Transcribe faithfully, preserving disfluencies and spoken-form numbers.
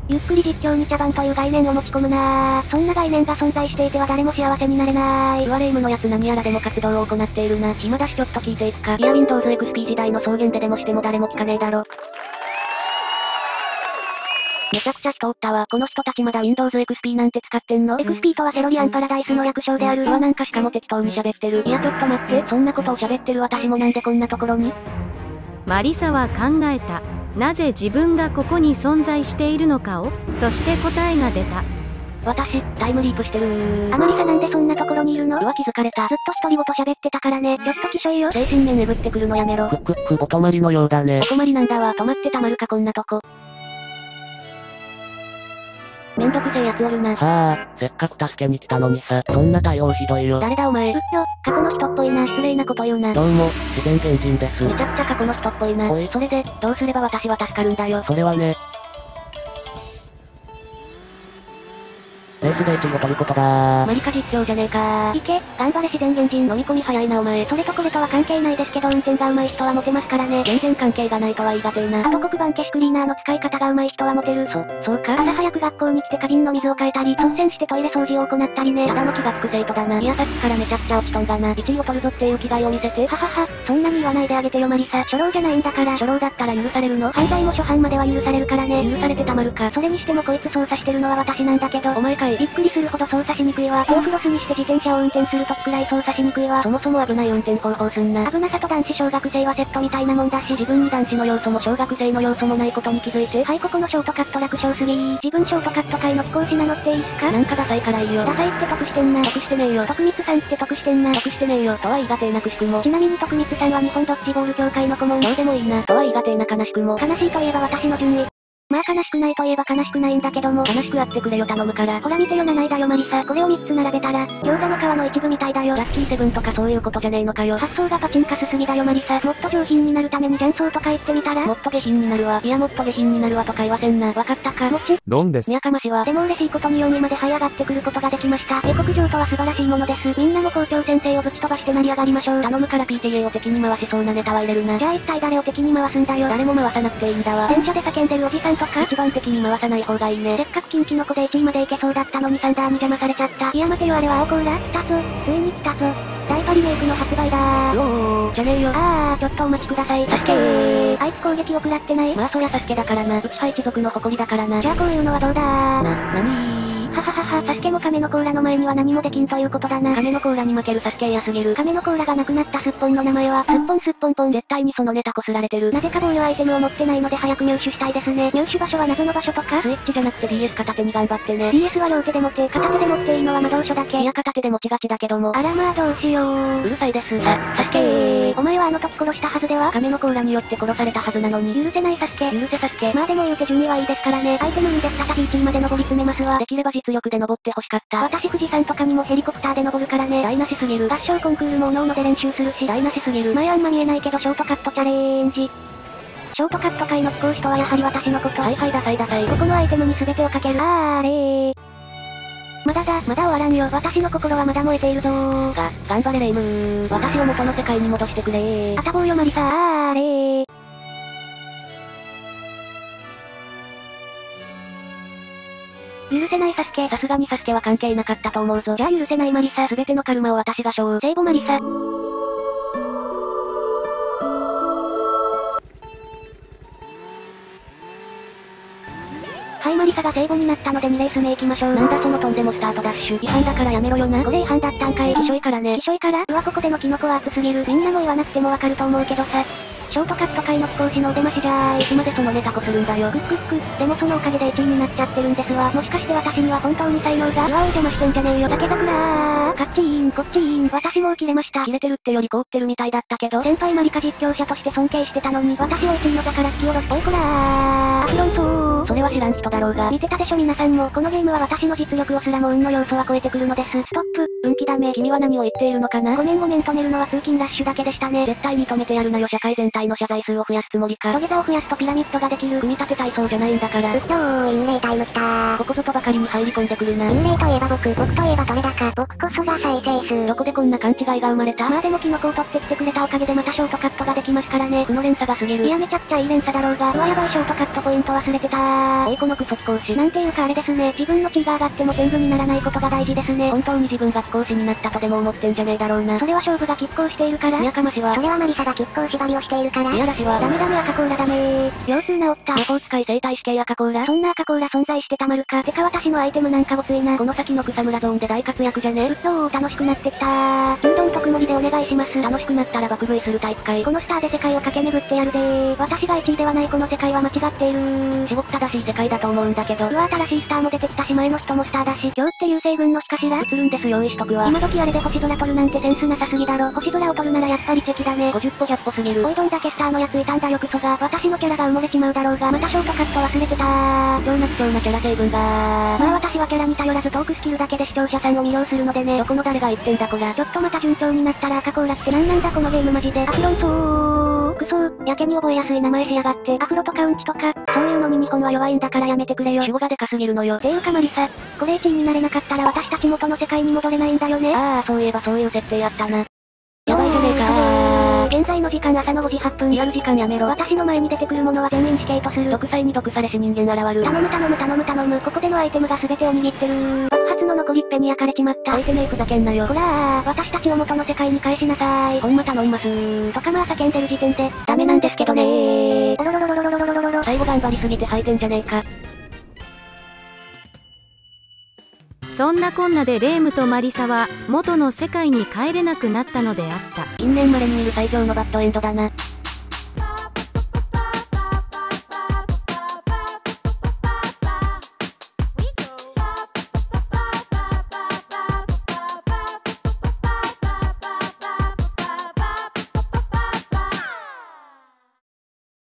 ゆっくり実況に茶番という概念を持ち込むなぁ。そんな概念が存在していては誰も幸せになれない。 うわレイムのやつ何やらデモ活動を行っているな。暇だしちょっと聞いていくか。いや Windows エックスピー 時代の草原でデモしても誰も聞かねえだろ。めちゃくちゃ人おったわ。この人たちまだ Windows エックスピー なんて使ってんの？ エックスピー とはセロリアンパラダイスの略称である。 うわなんかしかも適当に喋ってる。いやちょっと待って、そんなことを喋ってる私もなんでこんなところに？ マリサは考えた。なぜ自分がここに存在しているのかを。そして答えが出た。 私、タイムリープしてるー。 あまりさなんでそんなところにいるの？ うわ気づかれた。 ずっと独り言喋ってたからね。ちょっときしょいよ。 精神面巡ってくるのやめろ。 ふっくっく、お泊まりのようだね。 お泊まりなんだわ。泊まってたまるかこんなとこ。めんどくせえやつおるな。 はあ、せっかく助けに来たのにさ、そんな対応ひどいよ。 誰だお前。 うっよ、過去の人っぽいな。 失礼なこと言うな。 どうも、自然原人です。 めちゃくちゃ過去の人っぽいな。おい、それで、どうすれば私は助かるんだよ。 それはね。レースでいちご取ることだー。 マリカ実況じゃねえかー。 いけ、頑張れ自然原人。 飲み込み早いなお前。 それとこれとは関係ないですけど運転が上手い人はモテますからね。 全然関係がないとは言い難えな。 あと黒板消しクリーナーの使い方が上手い人はモテる。 そ、そうか？ 朝早く学校に来て花瓶の水を変えたり、率先してトイレ掃除を行ったりね。 ただの気がつく生徒だな。いやさっきからめちゃくちゃ落ちとんがな。いちいを取るぞっていう気概を見せて。 ははは、そんなに言わないであげてよマリサ。初老じゃないんだから。 初老だったら許されるの？ 犯罪も初犯までは許されるからね。 許されてたまるか。 それにしてもこいつ操作してるのは私なんだけど。 お前かい。 びっくりするほど操作しにくいわ。手をクロスにして自転車を運転するときくらい操作しにくいわ。 そもそも危ない運転方法すんな。 危なさと男子小学生はセットみたいなもんだし、 自分に男子の要素も小学生の要素もないことに気づいて。 はい、ここのショートカット楽勝すぎー。自分ショートカット界の貴公子名乗っていいっすか？ なんかダサいからいいよ。 ダサいって得してんな。 得してねえよ。 徳光さんって得してんな。 得してねえよ。とは言い難えなくしくも。 ちなみに徳光さんは日本ドッジボール協会の顧問。 どうでもいいな。とは言い難えな悲しくも。 悲しいといえば私の順位。まあ悲しくないといえば悲しくないんだけども。 悲しくあってくれよ頼むから。 ほら見てよなないだよマリサ。これをみっつ並べたら、餃子の皮の一部みたいだよ。 ラッキーセブンとかそういうことじゃねえのかよ。 発想がパチンカスすぎだよマリサ。もっと上品になるために雀荘とか言ってみたら。 もっと下品になるわ。いやもっと下品になるわとか言わせんな。わかったか。 もちロンです。 にやかましは。 でも嬉しいことによんいまで這い上がってくることができました。下克上とは素晴らしいものです。みんなも校長先生をぶち飛ばして成り上がりましょう。 頼むから ピーティーエー を敵に回しそうなネタは入れるな。 じゃあ一体誰を敵に回すんだよ。 誰も回さなくていいんだわ。 電車で叫んでるおじさんとか。 一番敵に回さない方がいいね。 せっかく近畿の子でいちいまで行けそうだったのにサンダーに邪魔されちゃった。いや待てよあれは青コーラ。来たぞ。ついに来たぞ。ダイパリメイクの発売だー。 うおー、じゃねえよ。 あー、ちょっとお待ちください。 サスケー。 あいつ攻撃を食らってない？ まあそりゃサスケだからな。ウツハ一族の誇りだからな。 じゃあこういうのはどうだー。 な、なにー。 はははは、サスケも亀の甲羅の前には何もできんということだな。 亀の甲羅に負けるサスケやすぎる。 亀の甲羅がなくなったスッポンの名前は、スッポンスッポンポン。 絶対にそのネタこすられてる。 なぜか防御アイテムを持ってないので早く入手したいですね。入手場所は謎の場所とか？ スイッチじゃなくて ディーエス 片手に頑張ってね。 ディーエス は両手で持って、片手で持っていいのは魔導書だけ。 いや片手で持ちがちだけども。 あらまあどうしよう。 うるさいです。さ、サスケー。 お前はあの時殺したはずでは？ 亀の甲羅によって殺されたはずなのに。 許せないサスケ。 許せサスケ。 まあでも言うて順位はいいですからね。アイテムいいんで再びいちいまで登り詰めますわ。 できれば実力で登って欲しかった。 私富士山とかにもヘリコプターで登るからね。 台無しすぎる。 合唱コンクールもおのおので練習するし。 台無しすぎる。 前あんま見えないけどショートカットチャレンジ。ショートカット界の貴公子とはやはり私のこと。 はいはいダサいダサい。 ここのアイテムに全てをかける。あーあれー。まだだ、まだ終わらんよ。私の心はまだ燃えているぞー。 が、頑張れレイムー。私を元の世界に戻してくれー。 あたぼうよマリサー。あーあれー。許せないサスケ。 さすがにサスケは関係なかったと思うぞ。 じゃあ許せないマリサ。 すべてのカルマを私が背負う。 聖母マリサ。はいマリサが聖母になったのでにレース目行きましょう。 なんだそのとんでもスタートダッシュ。違反だからやめろよな。 これ違反だったんかい。 きしょいからね。 きしょいから？うわここでのキノコは熱すぎる。みんなも言わなくてもわかると思うけどさ。ショートカット界の貴公子のお出ましじゃーい。 いつまでそのネタこするんだよ。 クックック。でもそのおかげでいちいになっちゃってるんですわ。もしかして私には本当に才能が。うわお邪魔してんじゃねえよ。竹桜ー。カッチーン、こっちーん。私もう切れました。 切れてるってより凍ってるみたいだったけど。 先輩マリカ実況者として尊敬してたのに、私をいちいの座から引き下ろす。おいこらー。アフロンソー。 それは知らん人だろうが。 見てたでしょ皆さんも。このゲームは私の実力をすらも運の要素は超えてくるのです。ストップ。運気ダメ。 君は何を言っているのかな？ ごめんごめん止めるのは通勤ラッシュだけでしたね。 絶対に止めてやるなよ。社会全体の謝罪数を増やすつもりか。 土下座を増やすとピラミッドができる。 組み立て体操じゃないんだから。 うっとー、インレイタイムきたー。 ここぞとばかりに入り込んでくるな。 インレイといえば僕、僕といえばどれだか。僕こそが再生数。 どこでこんな勘違いが生まれた？ まあでもキノコを取ってきてくれたおかげでまたショートカットができますからね。 負の連鎖が過ぎる。 いやめちゃくちゃいい連鎖だろうが。うわやばいショートカットポイント忘れてたー。 ー。 おいこのクソ貴公子。 なんていうかあれですね、自分の地位が上がっても天狗にならないことが大事ですね。 本当に自分が貴公子になったとでも思ってんじゃねえだろうな。 それは勝負が拮抗しているから。 やかましは。 それはマリサが拮抗縛りをしているから。 いやらしは。 ダメダメ赤コーラダメー。腰痛治った。 魔法使い生態死刑赤コーラ。 そんな赤コーラ存在してたまるか。てか私のアイテムなんかごついな。 この先の草むらゾーンで大活躍じゃね。 うっそー楽しくなってきたー。中丼特盛りでお願いします。 楽しくなったら爆食いするタイプかい。 このスターで世界を駆け巡ってやるでー。私がいちいではないこの世界は間違っているー。 至極正しい世界だと思うんだけど。 うわ新しいスターも出てきたし前の人もスターだし。今日って流星群の日かしら。 映るんです用意しとくわ。 今時あれで星空撮るなんてセンスなさすぎだろ。星空を撮るならやっぱりチェキだね。 ごじゅっぽひゃっぽすぎる。 おいどんだけスターのやついたんだよクソが。私のキャラが埋もれちまうだろうが。またショートカット忘れてたー。 超な貴重なキャラ成分がー。 まあ私はキャラに頼らずトークスキルだけで視聴者さんを魅了するのでね。 どこの誰が言ってんだこら。 ちょっとまた順調になったら赤コーラってなんなんだこのゲームマジで。アフロンソー。クソー。やけに覚えやすい名前しやがって。アフロとかうんちとか、そういうのに日本は弱いんだからやめてくれよ。 主語がでかすぎるのよ。 ていうかマリサ、これいちいになれなかったら私たち元の世界に戻れないんだよね。 ああそういえばそういう設定やったな。やばいじゃねえかー。 現在の時間朝のごじはっぷん。 リアル時間やめろ。 私の前に出てくるものは全員死刑とする。 毒災に毒されし人間現る。 頼む頼む頼む頼む。ここでのアイテムが全てを握ってるー。爆発の残りっぺに焼かれちまった。 アイテムふざけんなよ。 ほらー、私たちを元の世界に返しなさーい。 ほんま頼みますー。 とかまあ叫んでる時点で、ダメなんですけどねー。おろろろろろろろろろろろ。 最後頑張りすぎて吐いてんじゃねえか。 そんなこんなでレイムとマリサは元の世界に帰れなくなったのであった。 近年稀に見る最強のバッドエンドだな。